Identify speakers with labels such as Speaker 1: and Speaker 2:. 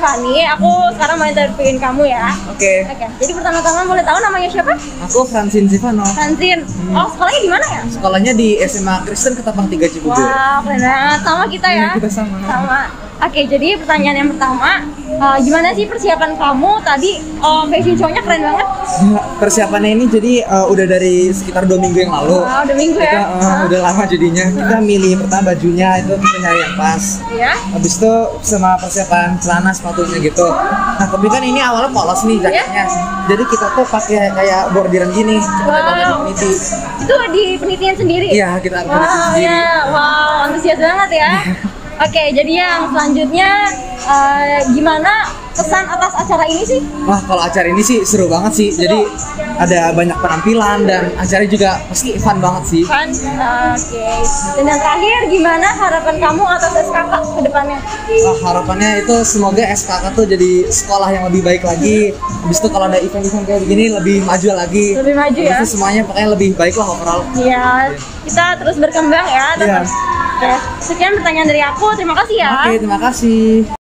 Speaker 1: Tiffany. Aku sekarang mau interviewin kamu ya.
Speaker 2: Oke.
Speaker 1: Jadi pertama-tama boleh tahu namanya siapa?
Speaker 2: Aku Francine Zivano.
Speaker 1: Francine. Oh, sekolahnya di mana ya?
Speaker 2: Sekolahnya di SMA Kristen Ketapang 3 Cibubur.
Speaker 1: Wah, keren banget. Sama kita ya.
Speaker 2: Kita sama.
Speaker 1: Oke, jadi pertanyaan yang pertama, gimana sih persiapan kamu tadi? Fashion show-nya keren banget.
Speaker 2: Persiapannya ini jadi udah dari sekitar 2 minggu yang lalu.
Speaker 1: Udah minggu ya?
Speaker 2: Udah lama jadinya. Kita milih pertama bajunya itu kita nyari yang pas.
Speaker 1: Iya.
Speaker 2: Habis itu sama persiapan celana sepatunya gitu. Nah, tapi kan ini awalnya polos nih jaketnya. Jadi kita tuh pakai kayak bordiran gini.
Speaker 1: Wow.
Speaker 2: Peniti.
Speaker 1: Itu di penitian sendiri?
Speaker 2: Iya, kita peniti sendiri.
Speaker 1: Ya. Wow, antusias banget ya. Oke, jadi yang selanjutnya gimana kesan atas acara ini sih?
Speaker 2: Wah, kalau acara ini sih seru banget sih. Jadi ada banyak penampilan dan acara juga pasti fun banget sih.
Speaker 1: Fun? Oke. Dan yang terakhir, gimana harapan kamu atas SKK ke depannya?
Speaker 2: Wah, harapannya itu semoga SKK tuh jadi sekolah yang lebih baik lagi. Habis itu kalau ada event-event kayak begini lebih maju lagi.
Speaker 1: Lebih maju ya?
Speaker 2: Habis itu semuanya pokoknya lebih baik lah overall.
Speaker 1: Iya, kita terus berkembang ya.
Speaker 2: Iya.
Speaker 1: Oke, sekian pertanyaan dari aku. Terima kasih ya.
Speaker 2: Oke, terima kasih.